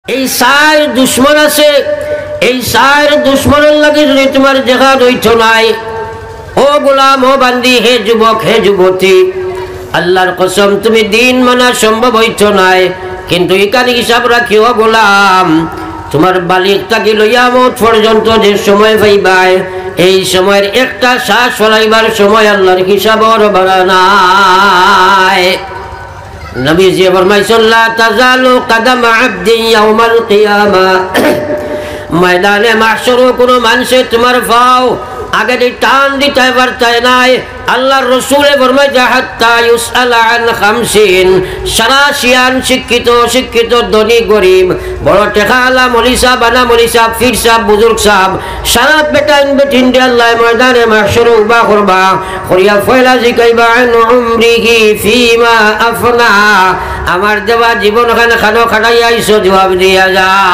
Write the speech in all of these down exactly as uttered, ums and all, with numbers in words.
এই সার দুশ্মন আছে, এই সার দুশ্মনের লাগে যদি তোমার জেহাদ হইতো নাই, ও গোলাম ও বান্দি, হে যুবক হে যুবতী, আল্লাহর কসম তুমি দিন মানা সম্ভব হইতো নাই। কিন্তু এখানে হিসাব রাখি ও গোলাম, তোমার বালিক তাকে লইয়া মত পর্যন্ত যে সময় পাইবাই, এই সময়ের একটা শ্বাস ফলাইবার সময় আল্লাহর হিসাবর বাড়া নাই। নবীজি ফরমাইছেন লা তাজালু কদম আবদি ইয়াউমাল কিয়ামা, ময়দানে মাহশরে কোনো মানুষে তোমার পাও আগে টান দিতে পারতায় নাই। আল্লাহর রাসূল ফরমাইছে হাত্তা ইউসআলা আন খামসিন, সারাশিয়ান শিক্ষিত শিক্ষিত ধনী গরিব, বড় টেকালা মলিসা বানা মলিসা ফির সাহেব বুজুর্গ সাহেব, সারা বেটাইন বেটিন দে আল্লাহ ময়দানে মাহশরে উবা করবা, করিয়া ফয়লা জিকাইবা আন উমরিহি ফিমা আফনা, আমার দেওয়া জীবন খানে খানো খাটাই আইসো, জবাব দিয়া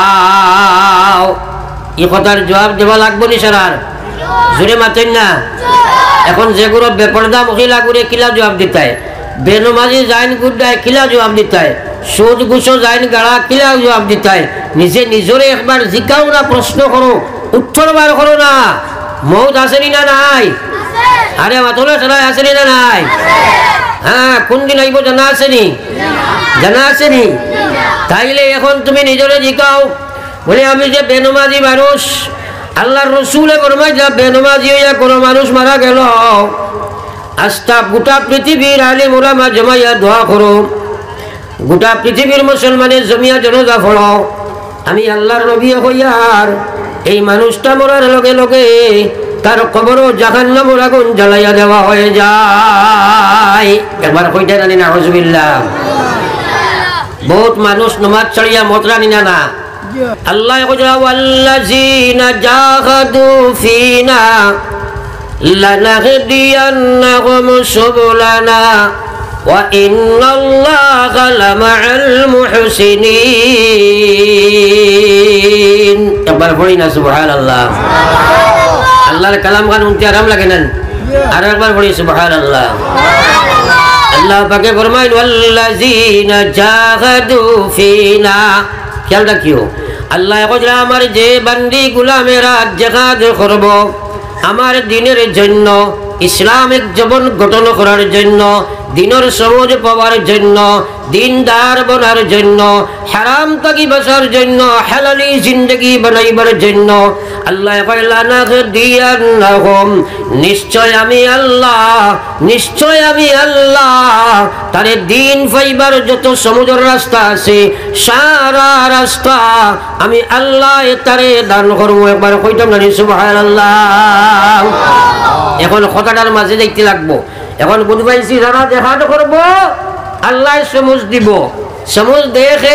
যাও। এই কথার জবাব দেওয়া লাগবো নি সারার? জোরে মাতেন না। এখন যেগুলো বেপরদা মহিলা করে কিলা জবাব দিতায়, বেনমাজি জাইন গুড্ডায় কিলা জবাব দিতায়, সুদ গুছো জাইন গাড়া কিলা জবাব দিতায়, নিজে নিজরে একবার জিজ্ঞাও না, প্রশ্ন করো, উত্তর বার করো না। মৌত আসেনি না নাই? আরে মাতলে সরাই আসেনি না নাই? হ্যাঁ, কোন দিন আইব জানা আসেনি? জানা আসেনি? তাইলে এখন তুমি নিজরে জিজ্ঞাও, বলে আমি যে বেনমাজি মানুষ, আল্লাহর রাসূলে ফরমাইছে বেনমাজি হইয়া কোনো মানুষ মারা গেল, আস্তা গোটা পৃথিবীর আলেম ওলামা জমাইয়া দোয়া করো, গোটা পৃথিবীর মুসলমানের জমিয়া জনজা ফড়ো, আমি আল্লাহর নবী হইয়ার এই মানুষটা মরার লগে লগে তার কবরও জাহান্নামের আগুন জ্বালাইয়া দেওয়া হয়ে যায়। একবার কইতে জানি না হুজুবিল্লাহ। বহুত মানুষ নমাজ ছাড়িয়া মত জানি না না। আল্লাহ কইরা ওয়াল্লাযিনা জাহাদু ফিনা লানাহদিয়ান্নাহুম সুবুলানা ওয়া ইন্নাল্লাহা লামাআল মুহসিনিন। একবার পড়ি না সুবহানাল্লাহ। আল্লাহর কালাম গান উনতে আরাম লাগে না? আর একবার পড়ি সুবহানাল্লাহ। আল্লাহ পাকে ফরমাইল ওয়াল্লাযিনা জাহাদু ফিনা, খেয়াল রাখিও, আল্লাহ কইরা আমার যে বান্দি গোলামেরা জিহাদ করব আমার দিনের জন্য, ইসলামিক জীবন গঠন করার জন্য, দিনের সমাজ পাওয়ার জন্য, দিনদার বনার জন্য, হারাম থেকে বাঁচার জন্য, হালালি জিন্দগি বানাইবার জন্য, আল্লাহ কইলা নাহদিয়ান্নাহুম, নিশ্চয় আমি আল্লাহ, নিশ্চয় আমি আল্লাহ তারে দিন পাইবার যত সমুদ্র রাস্তা আছে সারা রাস্তা আমি আল্লাহ তারে দান করবো। একবার কইতাম না সুবহানাল্লাহ। এখন কথাটার মাঝে দেখতে লাগবো, এখন বুঝ পাইছি যারা জিহাদ করব আল্লাহ সমুজ দিব, সমুজ দেখে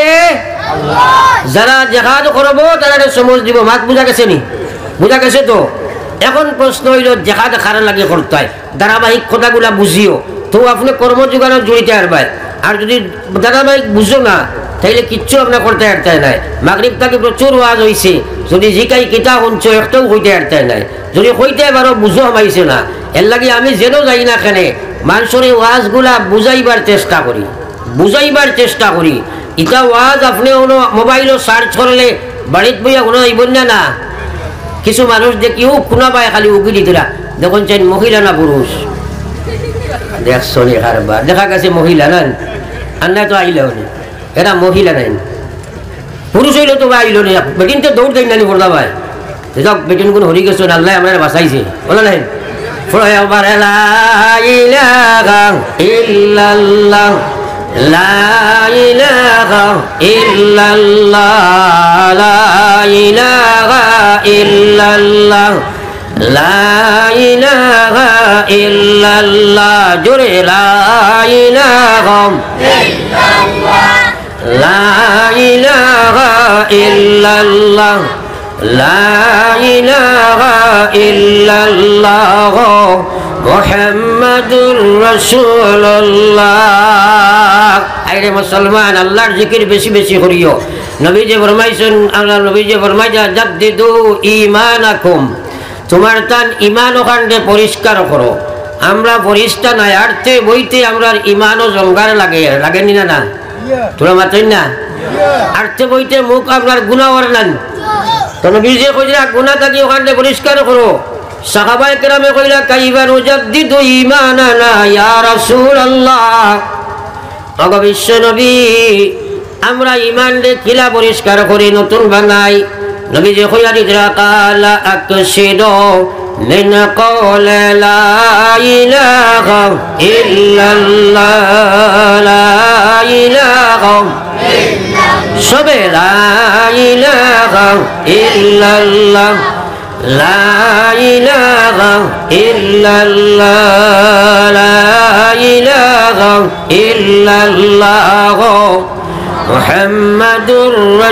যারা জিহাদ করব তারা সমুজ দিব। মাত বুঝা গেছে নি? বুঝা গেছে তো? এখন প্রশ্ন হইল জিহাদ খারাপ লাগে করতে হয়, ধারাবাহিক কথাগুলা বুঝিও তো আপনি কর্মযোগানো জড়িতে পারবেন। আর যদি ধারাবাহিক বুঝো না তাইলে কিচ্ছু আপনার করতে পারতে নাই। মাগরিব তাকে প্রচুর ওয়াজ হয়েছে, যদি জিকাই কিতা শুনছো একটাও হইতে পারতে নাই, যদি হইতে পারো বুঝো আমাইছে না। এর লাগে আমি যেন যাই না কেনে মানুষের ওয়াজগুলা বুঝাইবার চেষ্টা করি, বুঝাইবার চেষ্টা করি। ইটা ওয়াজ আপনি মোবাইলও সার্চ করলে বাড়িতে বইয়া কোনো আইবেন না না। কিছু মানুষ দেখিও কোনা পায় খালি উকি দিতরা, দেখুন চাই মহিলা না পুরুষ, দেখছো নি কারবার দেখা গেছে মহিলা নেন, আর না তো আইলেও নি, এরা মহিলা নেন, পুরুষ হইলে তো আইল নি। বেটিন তো দৌড় দেয় নানি পড়তা ভাই, যাক বেটিন কোন হরি গেছো আল্লাহ আমার বাঁচাইছে, বলা নাই ফরবার লা ইলাহা ইল্লাল্লাহ, লা ইলাহা ইল্লাল্লাহ, লা ইলাহা ইল্লাল্লাহ, লা ইলাহা ইল্লাল্লাহ, জোরে লা ইলাহা ইল্লাল্লাহ, লা ইলাহা ইল্লাল্লাহ, লা ইলাহা ইল্লাল্লাহ মুহাম্মাদুর রাসূলুল্লাহ। আইরে মুসলমান, আল্লাহর জিকির বেশি বেশি করিও। নবীজি ফরমাইছেন, আল্লাহ নবীজি ফরমাইছে জাদ্দিদু ঈমানাকুম, তোমার তান ঈমান ওখানে পরিষ্কার করো। আমরা পরিষ্কার নাই আরতে বইতে আমরা ঈমানও জঙ্গার লাগে, লাগেনি না না? তোরা মাতেন না? আরতে বইতে মুখ আপনার গুনাহ ওরনান তো নবীজি কইরা গুনাহ থাকি ওখানে পরিষ্কার করো সাহাবায়ে কেরামে কইলা কাইবা নুজাদ্দিদু ঈমানানা ইয়া রাসূলুল্লাহ ওগো বিশ্ব নবী আমরা ঈমান রে কিলা পরিষ্কার করি নতুন বানাই নবীজি কইরা দিরা কালা আকশিদু মিন কওলি লা ইলাহা ইল্লাল্লাহ লা ইলাহা সবে লা ইলাহা ইল্লাল্লাহ লা ইলাহা ইল্লাল্লাহ লা ইলাহা ইল্লাল্লাহ মুহাম্মাদুর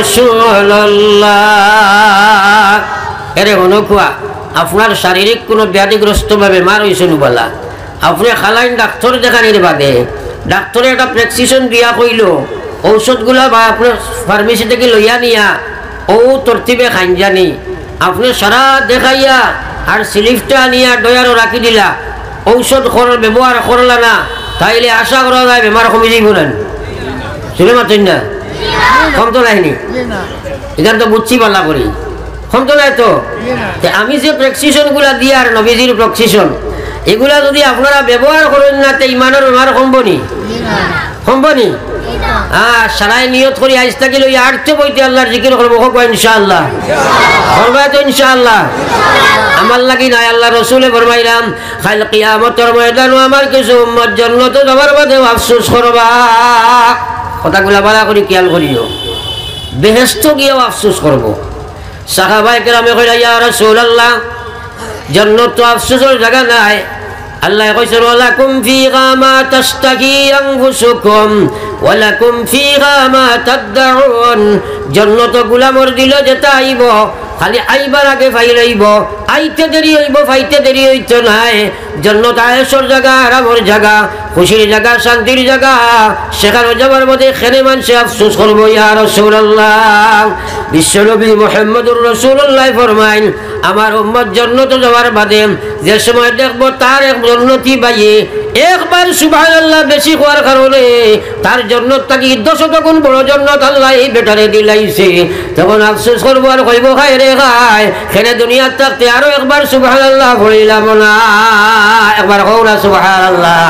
রাসূলুল্লাহ। এরে অনুকুয়া আপনার শারীরিক কোনো ব্যাধিগ্রস্ত বা বেমার হয়েছে বলা আপনি খালাইন ডাক্তার দেখানির বাদে ডাক্তারে একটা প্রেসক্রিপশন দিয়া কইল ঔষধগুলা বা আপনার ফার্মেসি থেকে লইয়া নিয়া ও তরতিবে খাইন জানি আপনি সারা দেখাইয়া আর স্লিপটা নিয়া ডয়ারও রাখি দিলা ঔষধ করার ব্যবহার করলা না তাইলে আশা করা যায় বেমার কমে যাইব না শুনে মাতেন না কম তো নাইনি এখান তো বুঝছি পাল্লা করি কম তো নাই তো আমি যে প্রেসক্রিপশন গুলা দিই আর নবীজির প্রেসক্রিপশন এগুলা যদি আপনারা ব্যবহার করেন না তো ইমানের বেমার কমবনি কমবনি হ্যাঁ সারাই নিয়ত করি আজ থাকি লই আটতে বইতে আল্লাহর জিকির করবো হোক ইনশাআল্লাহ করবা তো ইনশাআল্লাহ আমার লাগি নাই আল্লাহ রসুলে ফরমাইলাম কাল কিয়ামতের ময়দানে আমার কিছু উম্মত জান্নাতে যাবার বাদে আফসোস করবা কথাগুলা ভালো করে খেয়াল করিও বেহেশত গিয়েও আফসোস করবো সাহাবায়ে কেরামে কইলা ইয়া রাসূলুল্লাহ জান্নাত তো আফসোসের জায়গা নাই আল্লাহ কইছে ওয়ালাকুম ফিহা মা তাশতাকি আনফুসুকুম ওয়ালাকুম ফিহা মা তাদউন জান্নাত গোলামর দিল যেটা আইব খালি আইবার আগে ফাইলাইব আইতে দেরি হইব ফাইতে দেরি হইতো নাই জান্নাত আয়েশর জায়গা আরামর জায়গা খুশির জায়গা শান্তির জায়গা সেখানে যাবার মধ্যে খেলে মানুষে আফসোস করবো ইয়া রাসূলুল্লাহ বিশ্বনবী মুহাম্মদুর রাসূলুল্লাহ ফরমাইন আমার উম্মত জান্নাত যাওয়ার বাদে যে সময় দেখবো তার এক জান্নাতি ভাইয়ে একবার সুবহানাল্লাহ বেশি হওয়ার কারণে তার জান্নাত থাকি দশটা গুণ বড় জান্নাত আল্লাহ এই বেটারে দিলাইছে তখন আফসোস করবো আর কইব খায় রে খায় খেলে দুনিয়ার থাকতে আরো একবার সুবহানাল্লাহ বলিলাম না একবার কও না সুবহানাল্লাহ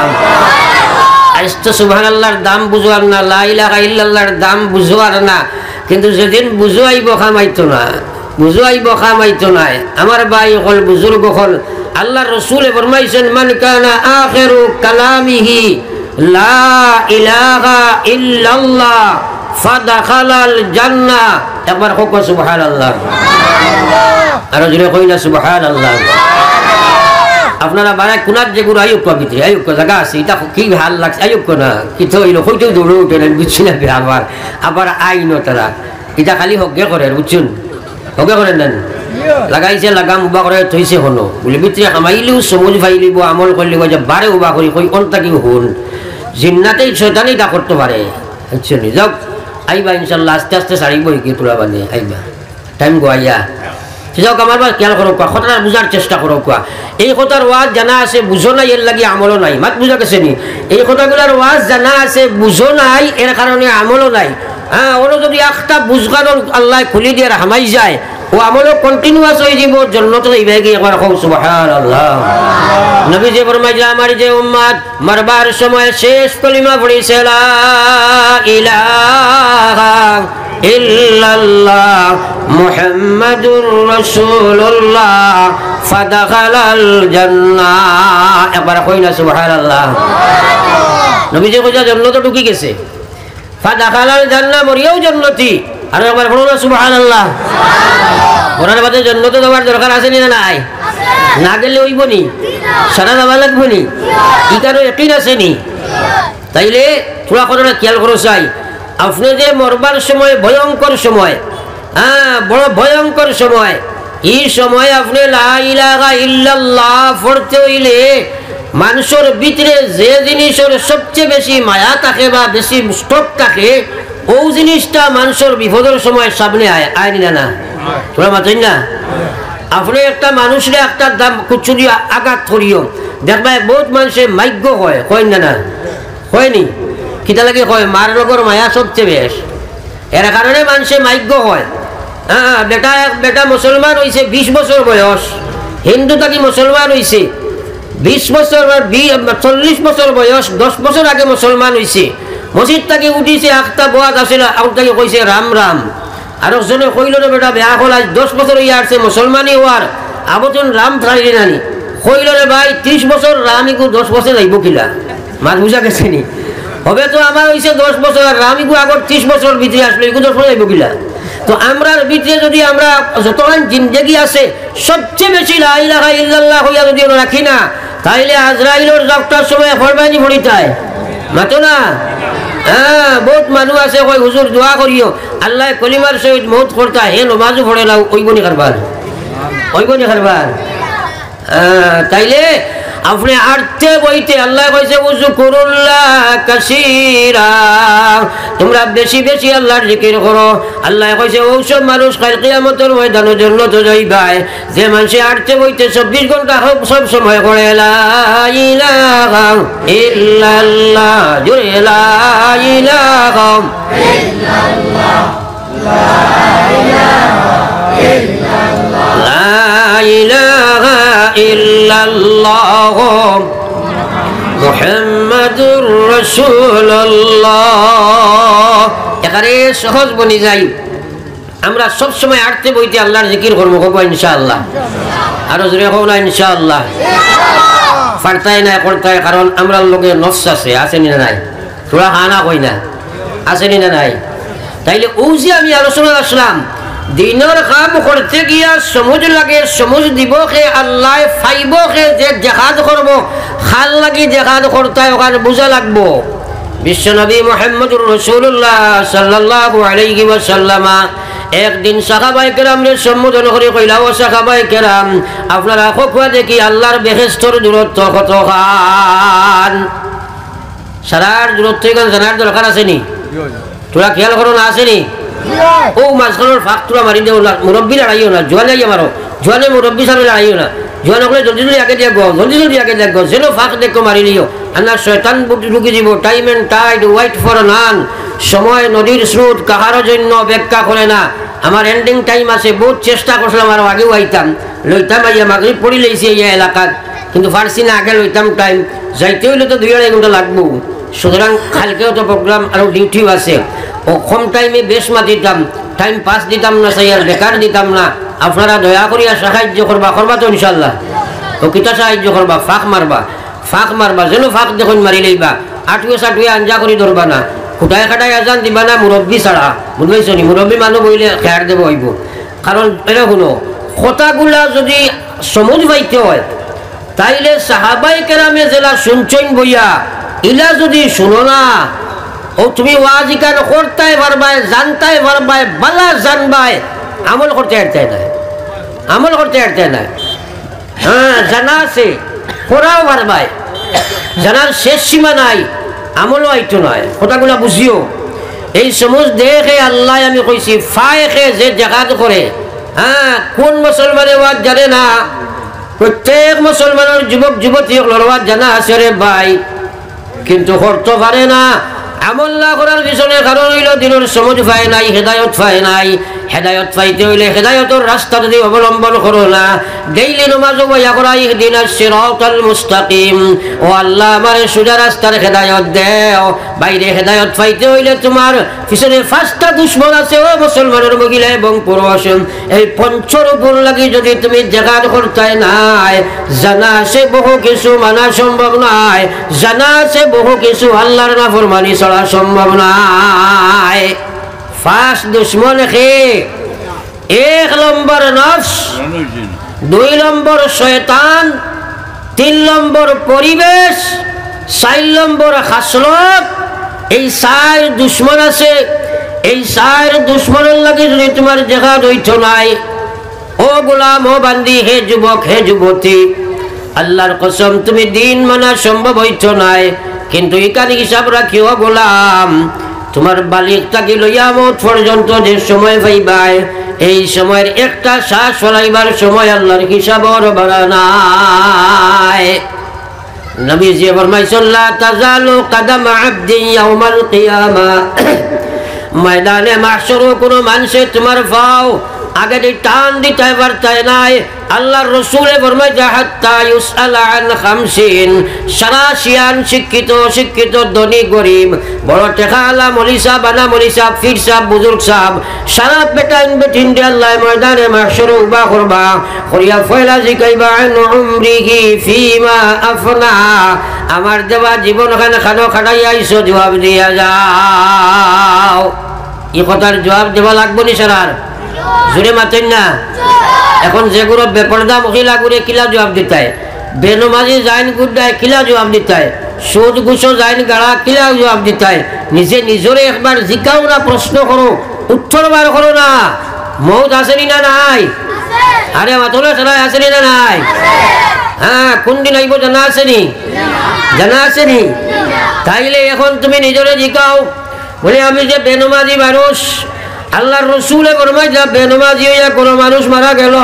আজ তো সুবহানাল্লাহর দাম বুঝোয়ার না লা ইলাহা ইল্লাল্লাহর দাম বুঝোয়ার না কিন্তু যেদিন বুঝো আইব খামাইতো না বুঝো আইব খামাইতো না আমার ভাই হল বুজুর্গ হল আল্লাহর রাসূল ফরমাইছেন মান কানা আখিরু কালামিহি লা ইলাহা ইল্লাল্লাহ ফাদাখালাল জান্নাহ একবার কও সুবহানাল্লাহ আর জোরে কই না সুবহানাল্লাহ আপনারা বাড়ায় কোনার যে গুরু আয়ুক্য ভিতরে আয়ুক্য জায়গা আছে এটা কি ভাল লাগছে আয়ুক্য না কিন্তু হইলো হইতেও দৌড়ে উঠে নেন বুঝছি না আবার আবার আইনো তারা এটা খালি হজ্ঞে করে বুঝছেন হজ্ঞে করেন নেন লাগাইছে লাগাম উবা করে থইছে হনো বলে ভিতরে কামাইলেও সমুজ ফাইলিব আমল করলিব যে বারে উবা করি কই কোনটা কি হন জিন্নাতেই শয়তানই তা করতে পারে বুঝছেন যাও আইবা ইনশাল্লাহ আস্তে আস্তে সারিব কি তোলা বানে আইবা টাইম গো আইয়া যাও আমার বা খেয়াল করো কোয়া কথাটা বুঝার চেষ্টা করো কোয়া এই কথার ওয়াজ জানা আছে বুঝো নাই এর লাগি আমলও নাই মাত বুঝা গেছে নি এই কথাগুলোর ওয়াজ জানা আছে বুঝো নাই এর কারণে আমলও নাই হ্যাঁ ওরা যদি একটা বুঝগানোর আল্লাহ খুলি দিয়ে হামাই যায় ও আমলও কন্টিনিউয়াস হয়ে যাব জান্নাতে যাইবে কি একবার কও সুবহানাল্লাহ নবী যে ফরমাইলেন আমার যে উম্মত মরবার সময় শেষ কলিমা পড়িছে লা ইলাহা ইল্লাল্লাহ মুহাম্মাদুর রাসূলুল্লাহ ফাদাখালাল জান্নাহ একবার কই না সুবহানাল্লাহ নবী যে কইয়া জান্নাতে ঢুকি গেছে ফাদাখালাল জান্নাহ মরিয়াও জান্নাতি আর একবার বলো না সুবহানাল্লাহ মরার বাদে জান্নাতে যাওয়ার দরকার আছে না নাই না গেলে হইব নি সারা যাওয়া লাগবে নি ইকারও ইয়াকিন আছে নি তাইলে থোড়া করে খেয়াল করো চাই আপনি যে মরবার সময় ভয়ঙ্কর সময় হ্যাঁ বড় ভয়ঙ্কর সময় এই সময় আপনি লা ইলাহা ইল্লাল্লাহ পড়তে হইলে মানুষের ভিতরে যে জিনিসের সবচেয়ে বেশি মায়া থাকে বা বেশি স্টক থাকে ও জিনিসটা মানুষের বিপদের সময় সামনে আয় আয়নি না না তোরা মাতেন না আপনি একটা মানুষের একটা দাম কুচুরি আঘাত করিও দেখবা বহুত মানুষের মাইগ্য হয় হয় না না হয়নি কিতা লাগে হয় মার লগর মায়া সবচেয়ে বেশ এর কারণে মানুষে মাইজ্ঞ হয়। হ্যাঁ, বেটা বেটা মুসলমান হয়েছে বিশ বছর বয়স, হিন্দু থাকি মুসলমান হয়েছে বিশ বছর, চল্লিশ বছর বয়স, দশ বছর আগে মুসলমান হয়েছে, মসজিদ থাকি উঠিছে, আখটা বোয়াত আসে তাকে কইছে রাম রাম। আর একজনে কইল রে বেটা বেয়া হল, আজ দশ বছর ইয়ে আসছে মুসলমানই হওয়ার, আবতন রাম থাকি নানি কইল রে ভাই ত্রিশ বছর রামিকু দশ বছর যাইব কিলা, মার বুঝা গেছে নি? হবে তো আমার হয়েছে দশ বছর, আর রামিকু আগর ত্রিশ বছর ভিতরে আসলো, এগুলো দশ বছর যাইব কিলা? তো আমরার ভিতরে যদি আমরা যতক্ষণ জিন্দেগি আছে সবচেয়ে বেশি লা ইলাহা ইল্লাল্লাহ হইয়া যদি রাখি না, তাইলে আজরাইলের যাত্রার সময় ফরমানি পড়িতায় মাতো না। হ্যাঁ, বহুত মানুষ আছে কই হুজুর দোয়া করিও, আল্লাহ কলিমার সহিত মৌত করতা, হে নমাজও পড়ে লাও, ওইবনি কারবার ওইবনি কারবার। তাইলে আপনি আরতে বইতে আল্লাহ কইছে উযকুরুল্লাহ কাসীরা, তোমরা বেশি বেশি আল্লাহর জিকির করো। আল্লাহ কইছে ওসব মানুষ কাল কিয়ামতের ময়দানের জন্য তো যাইবাই যে মানুষে আরতে বইতে চব্বিশ ঘন্টা হোক সব সময় করে লা ইলাহা ইল্লাল্লাহ, জোরে লা ইলাহা ইল্লাল্লাহ, লা ইলাহা ইল্লাল্লাহ, লা ইলাহা ইল্লাল্লাহ মুহাম্মাদুর রাসূলুল্লাহ। এখানে সহজ বনি যাই, আমরা সব সময় আটতে বইতে আল্লাহর জিকির করবো, কব ইনশাআল্লাহ। আরো জোরে কব না ইনশাআল্লাহ। ফারতাই না করতাই, কারণ আমরা লোকে নফস আছে, আসেনি না নাই? তোরা হানা কই না, আসেনি না নাই? তাইলে ও যে আমি আলোচনা আসলাম, দিনের কাম করতে গিয়া সমুজ লাগে, সমুজ দিব খে আল্লাহ ফাইব খে যে জেহাদ করব, খাল লাগি জেহাদ করতে ওখানে বুঝা লাগবো। বিশ্বনবী মুহাম্মদুর রাসূলুল্লাহ সাল্লাল্লাহু আলাইহি ওয়াসাল্লাম একদিন সাহাবায়ে কেরামদের সম্বোধন করে কইলা, ও সাহাবায়ে কেরাম, আপনারা কখনো দেখি আল্লাহর বেহেশতের দূরত্ব কত খান? সারার দূরত্ব জানার দরকার আছে নি? তোরা খেয়াল করো না, আসেনি? ও মাঝখানোর ফাঁক তোরা মারি দেও না, মুরব্বী লড়াইও না, জোয়ানে মারো, জোয়ানে মুরব্বী সামনে লড়াইও না, জোয়ান হলে জলদি জলদি আগে দিয়ে গো, জলদি জলদি আগে দেখ গো, যেন ফাঁক দেখো মারি নিও, আন্না শয়তান ঢুকে দিব। Time and tide wait for none, সময় নদীর স্রোত কাহারও জন্য অপেক্ষা করে না। আমার এন্ডিং টাইম আছে, বহুত চেষ্টা করছিলাম আরো আগেও আইতাম, লইতাম আইয়া মাগরিব পড়ি লইছি এই এলাকাত, কিন্তু পারছি না, আগে লইতাম টাইম, যাইতে হইলে তো দুই আড়াই ঘন্টা লাগবো। সুতরাং কালকেও তো প্রোগ্রাম আরো ডিউটিও আছে, ও কম টাইমে বেশ মাতিতাম, টাইম পাস দিতাম না, চাই আর বেকার দিতাম না। আপনারা দয়া করিয়া সাহায্য করবা, করবা তো ইনশাল্লাহ? ও কিতা সাহায্য করবা? ফাঁক মারবা, ফাঁক মারবা, যেন ফাঁক দেখুন মারি লইবা, আটুয়ে সাটুয়ে আঞ্জা করি ধরবা না, খুটায় খাটায় আজান দিবা না, মুরব্বী ছাড়া, বুঝবাইছ নি? মুরব্বী মানুষ বইলে খেয়ার দেব হইব। কারণ এটা শুনো, কথাগুলা যদি সমুজ পাইতে হয়, তাইলে সাহাবাই কেরামে জেলা শুনছেন বইয়া, ইলা যদি শুনো না, ও তুমি ওয়াজি কান করতেই পারবাই, জানতেই পারবাই, বালা জানবাই, আমল করতে আরতে না, আমল করতে আরতে না। হ্যাঁ, জানা আছে, করাও পারবাই, জানার শেষ সীমা নাই, আমলও আইতো নয়। কথাগুলা বুঝিও, এই সমুজ দেখে আল্লাহ আমি কইছি ফায়কে যে জাগাত করে। হ্যাঁ, কোন মুসলমানে ওয়াজ জানে না? প্রত্যেক মুসলমানের যুবক যুবতী ওয়াজ জানা আছে রে ভাই, কিন্তু করতে পারে না। আমল না করার পিছনে কারণ হইল দিনের সমুজ পায় নাই, হেদায়ত পায় নাই। হেদায়ত পাইতে হইলে হেদায়তের রাস্তা যদি অবলম্বন করো না, ডেইলি নমাজ বইয়া করা ইহদিনাস সিরাতাল মুস্তাকিম, ও আল্লাহ আমার সোজা রাস্তার হেদায়ত দেও। বাইরে হেদায়ত পাইতে হইলে তোমার পিছনে পাঁচটা দুশ্মন আছে, ও মুসলমানের মহিলা এবং পুরুষ, এই পঞ্চর উপর লাগি যদি তুমি জাগাত করতে নাই, জানা আছে বহু কিছু মানা সম্ভব নাই, জানা আছে বহু কিছু আল্লাহর নাফরমানি ছাড়া সম্ভব নাই। ফার্স্ট দুশ্মন খে, এক নম্বর নফস, দুই নম্বর শয়তান, তিন নম্বর পরিবেশ, চার নম্বর হাসলত। এই চার দুশ্মন আছে, এই চার দুশ্মনের লাগে যদি তোমার জায়গা দইত নাই, ও গোলাম ও বান্দি, হে যুবক হে যুবতী, আল্লাহর কসম তুমি দিন মানা সম্ভব হইত নাই। কিন্তু এখানে হিসাব রাখিও গোলাম, তোমার বালিক তাকে লইয়া মত পর্যন্ত যে সময় পাইবাই, এই সময়ের একটা শ্বাস ফলাইবার সময় আল্লাহর হিসাবর বাড়া নাই। নবীজি ফরমাইছেন, লা তাজালু কদম আবদিন ইয়াউমাল কিয়ামা ময়দানে মাহশরও কোনো মানুষে তোমার পাও আগে দি টান দিতে পারতাই নাই। আল্লাহর রাসূলে ফরমায় হাত্তা ইউসআল আন খামসিন, সারা শিয়ান শিক্ষিত শিক্ষিত ধনী গরিব বড় টেকালা মলিসা বানা মলিসা ফির সাহেব বুজুর্গ সাহেব সারা বেটাইন বেটিন দে আল্লাহ ময়দানে মাহশরে উবা করবা করিয়া ফয়লা জিকাইবা আন উমরিহি ফিমা আফনা, আমার দেওয়া জীবন খানে খানো খাটাইয়া আইছো জবাব দিয়া যাও। এই কথার জবাব দেওয়া লাগবো নি সারার? জোরে মাতেন না। এখন যেগুলো বেপরদা মহিলা করে কিলা জবাব দিতায়, বেনমাজি জাইন গুড্ডায় কিলা জবাব দিতায়, সুদ গুছো জাইন গাড়া কিলা জবাব দিতায়, নিজে নিজরে একবার জিকাও না, প্রশ্ন করো, উত্তর বার করো না। মৌত আসেনি না নাই? আরে মাতলে সবাই আসেনি না নাই? হ্যাঁ, কোন দিন আইব জানা আসেনি? জানা আসেনি? তাইলে এখন তুমি নিজরে জিকাও, বলে আমি যে বেনমাজি মানুষ, আল্লাহর রাসূলে ফরমায় যা বেনমাজি হইয়া কোন মানুষ মারা গেল,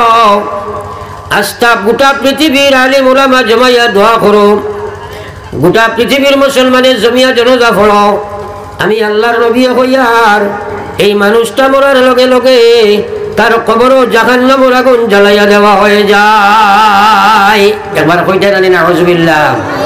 আস্তা গোটা পৃথিবীর আলিম উলামা জমাইয়া দোয়া করো, গোটা পৃথিবীর মুসলমানের জমিয়া জনজা পড়ো, আমি আল্লাহর নবী হইয়ার এই মানুষটা মরার লগে লগে তার কবরও জাহান্নামের আগুন জ্বালাইয়া দেওয়া হয়ে যায়। একবার কইতে জানি না হুজুবিল্লাহ।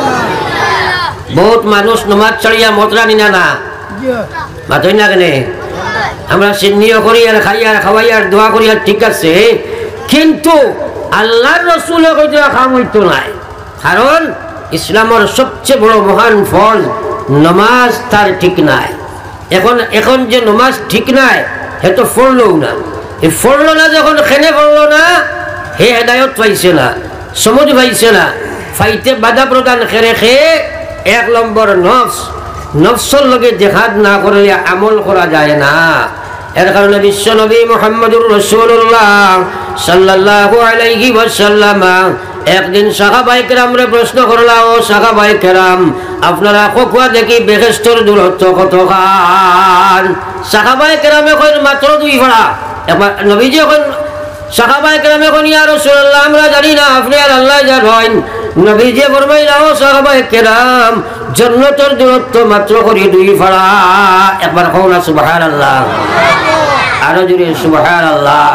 বহুত মানুষ নমাজ ছাড়িয়া মতরানি না না মাতই না কেনে, আমরা সিন্নিও করি আর খাই আর খাওয়াই আর দোয়া করি আর ঠিক আছে, কিন্তু আল্লাহর রাসূলে কইতে খাম হইতো নাই। কারণ ইসলামের সবচেয়ে বড় মহান ফল নমাজ তার ঠিক নাই। এখন এখন যে নমাজ ঠিক নাই হে তো পড়লো না, এই পড়লো না যখন খেনে পড়লো না হে হেদায়ত পাইছে না, সমঝ পাইছে না, ফাইতে বাধা প্রদান খেরে খেয়ে এক নম্বর নফস, নফসর লগে জেহাদ না করলে আমল করা যায় না। এর কারণে বিশ্ব নবী মুহাম্মদুর রাসূলুল্লাহ সাল্লাল্লাহু আলাইহি ওয়াসাল্লাম একদিন সাহাবায়ে কেরামরে প্রশ্ন করলা, ও সাহাবায়ে কেরাম আপনারা কোকুয়া দেখি বেহেশতের দূরত্ব কতখান? সাহাবায়ে কেরামে কইন মাত্র দুই ফাড়া। একবার নবীজি এখন সাহাবায়ে কেরামে কইন ইয়া রাসূলুল্লাহ আমরা জানি না, আপনি আর আল্লাহ জানেন। নবীজি ফরমাইলা, ও সাহাবায়ে কেরাম জান্নাতের দূরত্ব মাত্র করি দুই ফাড়া। একবার কও না সুবহানাল্লাহ, আরো জোরে সুবহানাল্লাহ।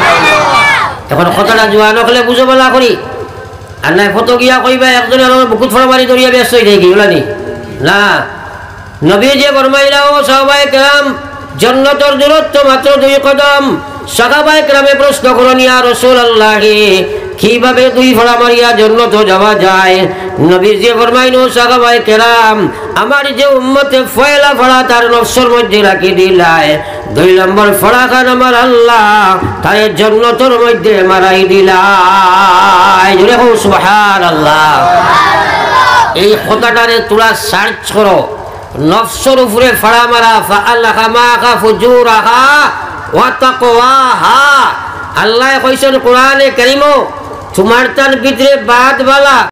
এখন কথাটা জোয়ান হলে বুঝো বলা করি, আর নাই ফটো গিয়া কইবা একজনে আমার বুকুত ফড়া মারি ধরিয়া ব্যস্ত হয়ে যাই ওলানি না। নবীজি ফরমাইলা, ও সাহাবায়ে কেরাম জান্নাতের দূরত্ব মাত্র দুই কদম। সাহাবায়ে কেরামে প্রশ্ন করলেন, ইয়া রাসূলুল্লাহ কিভাবে দুই ফড়া মারিয়া জান্নাতে যাওয়া যায়? নবীজি ফরমাইন, ও সাহাবায়ে কেরাম আমার যে উম্মতে ফয়লা ফড়া তার নফসের মধ্যে রাখি দিলায়, দুই নম্বর ফড়া খান আমার আল্লাহ তার জান্নাতের মধ্যে মারাই দিলায়। জোরে কও সুবহানাল্লাহ। এই কথাটারে তোরা সার্চ করো, নফসের উপরে ফড়া মারা ফাআল্লাহা মা ফুজুরাহা ওয়া তাকওয়াহা। আল্লাহ কইছেন কোরআনে কারীমও তোমার তার ভিতরে বাদ বালা